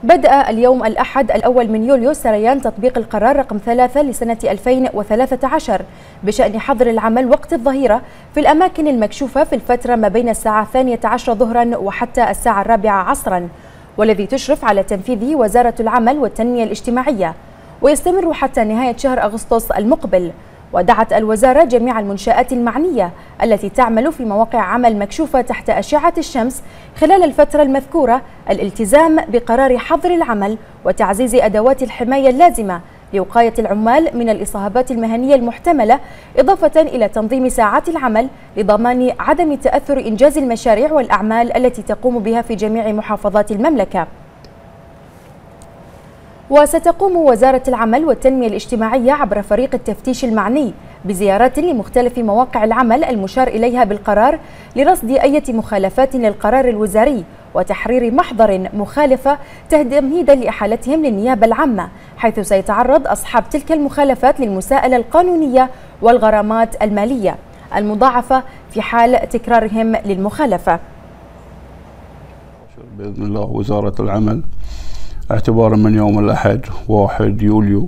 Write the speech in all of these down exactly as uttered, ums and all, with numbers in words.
بدأ اليوم الأحد الأول من يوليو سريان تطبيق القرار رقم ثلاثة لسنة ألفين وثلاثة عشر بشأن حظر العمل وقت الظهيرة في الأماكن المكشوفة في الفترة ما بين الساعة الثانية عشرة ظهرا وحتى الساعة الرابعة عصرا، والذي تشرف على تنفيذه وزارة العمل والتنمية الاجتماعية، ويستمر حتى نهاية شهر أغسطس المقبل. ودعت الوزارة جميع المنشآت المعنية التي تعمل في مواقع عمل مكشوفة تحت أشعة الشمس خلال الفترة المذكورة الالتزام بقرار حظر العمل وتعزيز أدوات الحماية اللازمة لوقاية العمال من الإصابات المهنية المحتملة، إضافة إلى تنظيم ساعات العمل لضمان عدم تأثر إنجاز المشاريع والأعمال التي تقوم بها في جميع محافظات المملكة. وستقوم وزارة العمل والتنمية الاجتماعية عبر فريق التفتيش المعني بزيارات لمختلف مواقع العمل المشار إليها بالقرار لرصد أي مخالفات للقرار الوزاري وتحرير محضر مخالفة تمهيدا لإحالتهم للنيابة العامة، حيث سيتعرض أصحاب تلك المخالفات للمساءلة القانونية والغرامات المالية المضاعفة في حال تكرارهم للمخالفة. بإذن الله وزارة العمل اعتبارا من يوم الأحد واحد يوليو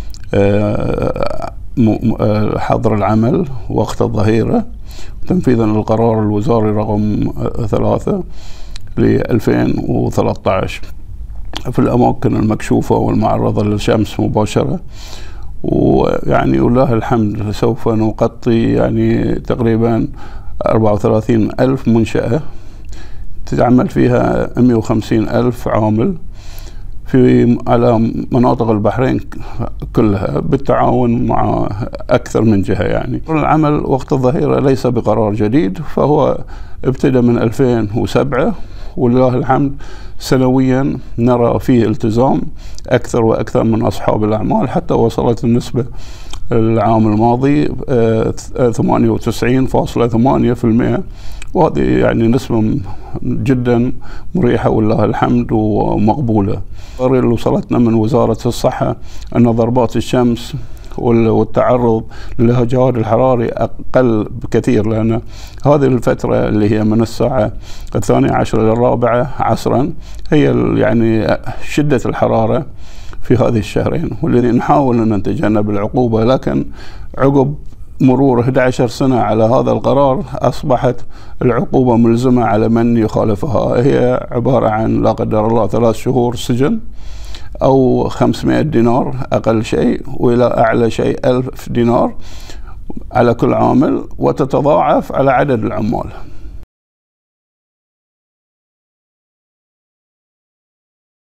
حظر العمل وقت الظهيرة تنفيذا للقرار الوزاري رقم ثلاثة ل ألفين وثلاثة عشر في الأماكن المكشوفة والمعرضة للشمس مباشرة. ويعني والله الحمد سوف نغطي يعني تقريبا أربعة وثلاثين ألف منشأة تعمل فيها مئة وخمسين ألف عامل في على مناطق البحرين كلها بالتعاون مع أكثر من جهة. يعني العمل وقت الظهيرة ليس بقرار جديد، فهو ابتدى من ألفين وسبعة ولله الحمد سنويا نرى فيه التزام أكثر وأكثر من أصحاب الأعمال، حتى وصلت النسبة العام الماضي ثمانية وتسعين فاصلة ثمانية بالمئة، وهذه يعني نسبة جدا مريحة والله الحمد ومقبولة. اللي وصلتنا من وزارة الصحة أن ضربات الشمس والتعرض للهجار الحراري أقل بكثير، لأن هذه الفترة اللي هي من الساعة الثانية عشر إلى الرابعة عصرا هي يعني شدة الحرارة في هذه الشهرين، والذي نحاول أن نتجنب العقوبة، لكن عقب مرور أحد عشر سنة على هذا القرار أصبحت العقوبة ملزمة على من يخالفها. هي عبارة عن لا قدر الله ثلاث شهور سجن أو خمسمائة دينار أقل شيء، وإلى أعلى شيء ألف دينار على كل عامل، وتتضاعف على عدد العمال.